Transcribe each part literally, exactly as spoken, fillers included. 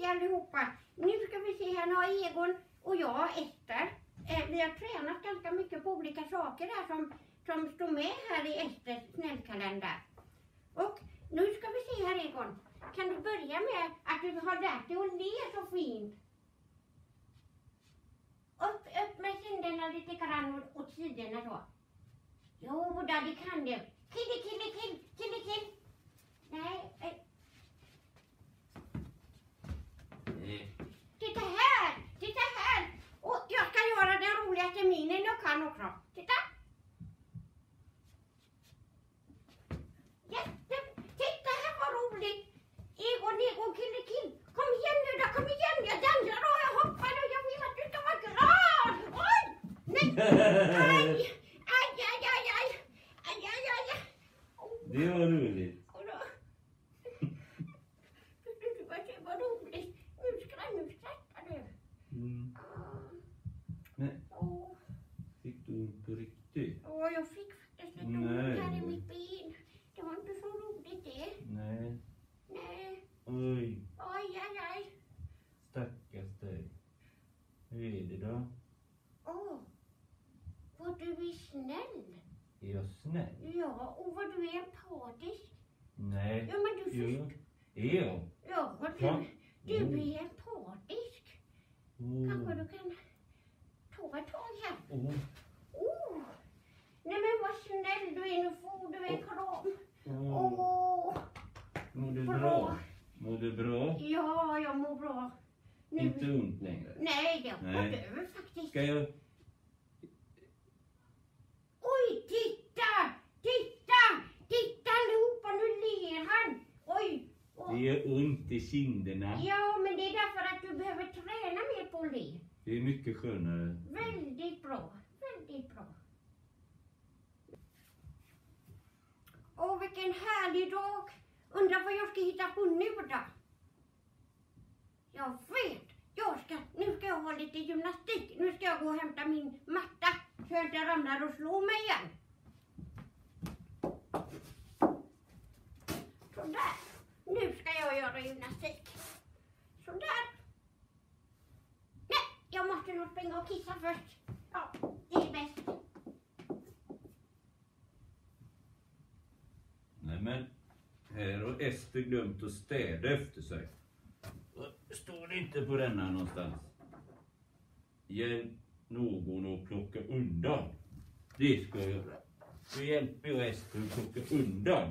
Hej allihopa! Nu ska vi se, här har Egon och jag, Ester. Eh, vi har tränat ganska mycket på olika saker här som, som står med här i Esters snällkalender. Och nu ska vi se här, Egon. Kan du börja med att du har lärt dig att le så fint? Upp, upp med kinderna lite grann åt, åt sidorna så. Jo, där det kan du. Kille, kille, kill, kille, kill. Nej, eh. Titta här, titta här. Och jag ska göra den roligaste minen jag kan också. Titta. Jätte, titta här vad roligt. Egon, Egon, kille, kill. Kom igen nu då, kom igen. Jag dansar och jag hoppar och jag vill att du ska vara glad. Oj, nej. Aj, aj, aj, aj, aj. Aj, aj, aj, aj. Oh. Det var roligt. Vad roligt. Nu skrattar, nu skrattar du. Mm. Nej. Åh, Fick du ont på riktigt? Åh, jag fick faktiskt lite ont här i mitt ben. Det var inte så roligt det. Nej. Nej. Oj. Aj, aj, aj. Stackars dig. Hur är det då? Åh, vad du är snäll. Är jag snäll? Ja, och vad du är empatisk. Nej. Ja, men du Jo. förstår. Är jag? Ja, Ja. du, du Oh. är empatisk. Oh. Kanske du kan ta ett tag här. Oh. Oh. Nej men vad snäll du är, nu får du en kram. Oh. Åh, Mår du bra. bra? Mår du bra? Ja, jag mår bra. Nu. Inte ont längre? Nej, det har Nej. gått över faktiskt. Ska jag... Oj, titta! Titta! Titta allihopa, nu ler han. Oj. Och, Det gör ont i kinderna. ja, men det är därför att du behöver träna mer på att le. Det är mycket skönare. Väldigt bra. Väldigt bra. Åh, vilken härlig dag. Undrar vad jag ska hitta på nu då. Jag vet. Jag ska, nu ska jag ha lite gymnastik. Nu ska jag gå och hämta min matta. Så jag inte ramlar och slår mig igen. Sådär. Nu ska jag göra gymnastik. Sådär. Nej, jag måste nog springa och kissa först. Ja, det är bäst. Nej men, här har Ester glömt att städa efter sig. Står det inte på denna någonstans? Hjälp någon att plocka undan. Det ska jag göra. Så hjälper jag Ester att plocka undan.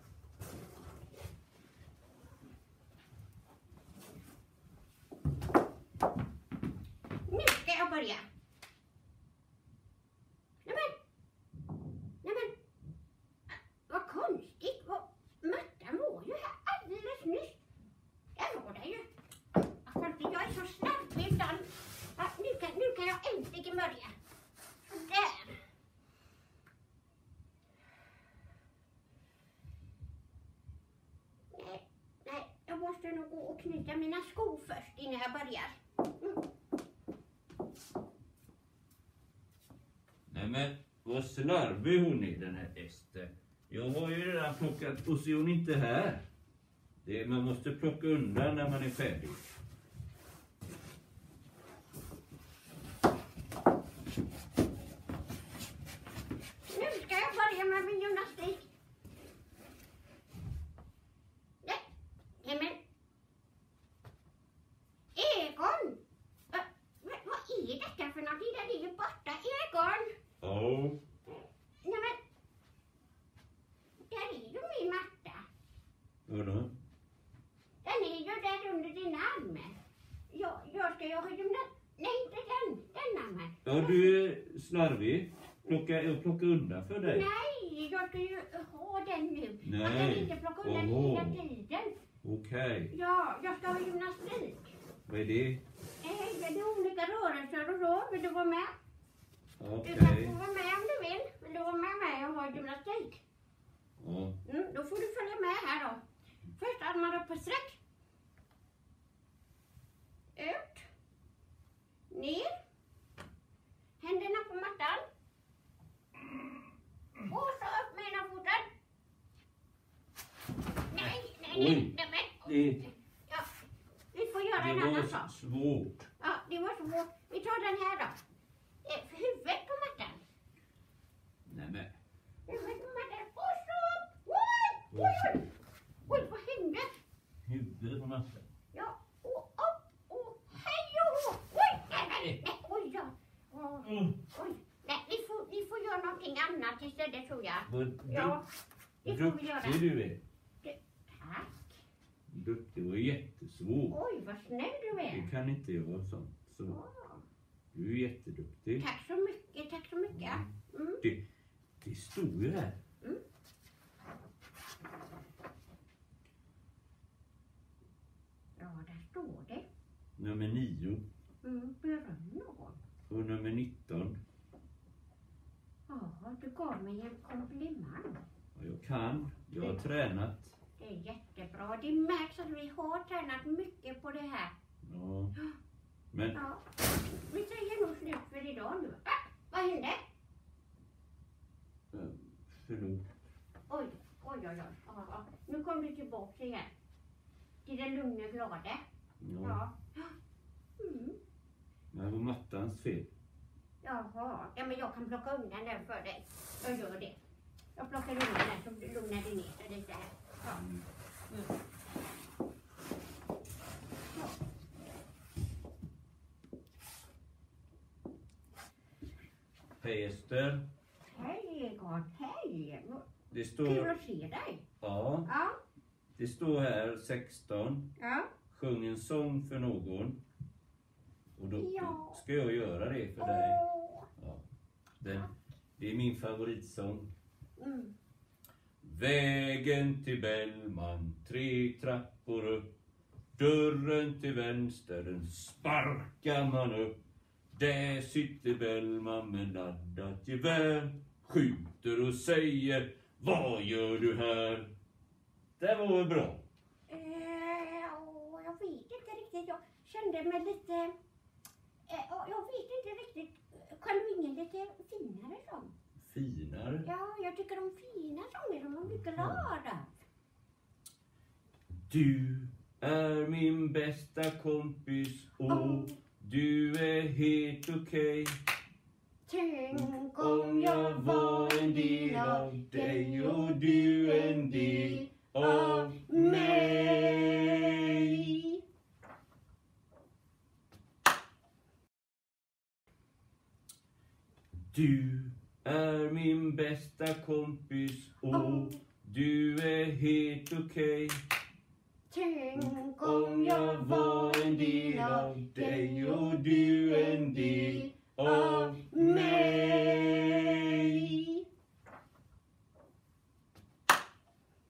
Nu ska jag börja. Nämen. Nämen. Vad konstigt. Vad, mattan var ju här alldeles nyss. Jag var där ju. Vad konstigt, jag är så snabb ibland. Ja, nu, kan, nu kan jag äntligen börja. Sådär. Nej, nej. Jag måste nog gå och knyta mina skor först innan jag börjar. Mm. Nej men, vad slarvig hon är den här Ester. Jag har ju redan plockat och så är hon inte här. Det, man måste plocka undan när man är färdig. Nu ska jag börja med min gymnastik. Nej, nej men. Egon! Va, va, vad är detta för någonting? Den är ju borta. Egon! Ja. Nej men. Där är ju min matta. Vadå? Den är ju där under din arm. Jag, jag ska ju ha gymnastik. Nej, inte den. Den armen. Ja, du är slarvig. Plocka, jag plockar undan för dig. Nej, jag ska ju ha den nu. Nej. Jag kan inte plocka undan Oho. hela tiden. Okej. Ja, jag ska ha gymnastik. Vad är det? Nej, det är olika rörelser och så. Vill du vara med? Okej. Du kan få vara med om du vill. Vill du vara med mig och ha gymnastik? Ja. Mm, då får du följa med här då. Först armar upp på sträck. Ut. Ner. Händerna på mattan. Och så upp med ena foten. Nej, nej, nej. Oj. nej men. Det... Ja, vi får göra bara en Det annan var sak. svårt. Ja, det var svårt. Vi tar den här då. Eh, Huvudet på mattan. Nej men. Huvudet på mattan. Och så! Oj, oj, oj! Oj, vad hände? Huvudet på mattan. Ja, och upp och hej och hå. Oj, nej, nej, nej, oj då. Åh, Mm. oj, nej, vi får, vi får göra någonting annat istället tror jag. Vad Ja, det får vi göra. duktig du är. Tack. Duktig, det var jättesvårt. Oj, vad snäll du är. Du kan inte göra sånt. Så Åh, du är jätteduktig. tack så mycket, tack så mycket. Mm. Det, det stod ju här. Mm. Ja, där står det. Nummer nio Mm, beröm någon. och nummer nitton. Ja, du gav mig en komplimang. Och jag kan. Jag har tränat. Det är jättebra. Det märks att vi har tränat mycket på det här. Ja. Men Ja, vi säger nog slut för idag nu. Ah, vad hände? eh, förlåt. Oj, oj, oj, oj. Ja, ja. Nu kom du tillbaka igen. Till den lugna glada. Ja. Ja. Mm. Det här var mattans fel. Jaha, ja men jag kan plocka undan den för dig. Jag gör det. Jag plockar undan den så lugnar det ner sig lite här. Ja. Mm. Mm. Ja. Hej Ester. Hej Egon, hej. Det Kul står, att se dig. ja, Ja, det står här sexton. ja. Sjung en sång för någon. Och då Ja. ska jag göra det för dig. Åh. Ja. Den, det är min favoritsång. Mm. Vägen till Bellman, tre trappor upp. Dörren till vänster, den sparkar man upp. Där sitter Bellman med laddat gevär. Skjuter och säger, vad gör du här? Det var väl bra. Eh, åh, jag vet inte riktigt. Jag kände mig lite... Eh, åh, jag vet inte riktigt. Kan du ingen lite finare sång? Finare. Ja, jag tycker om fina sånger som man blir glad av. Du är min bästa kompis och Oh. du är helt okej. Tänk om jag var en del av dig och du en del av mig. Du är min bästa kompis och Oh. du är helt okej. Tänk om jag var en del av dig och du en del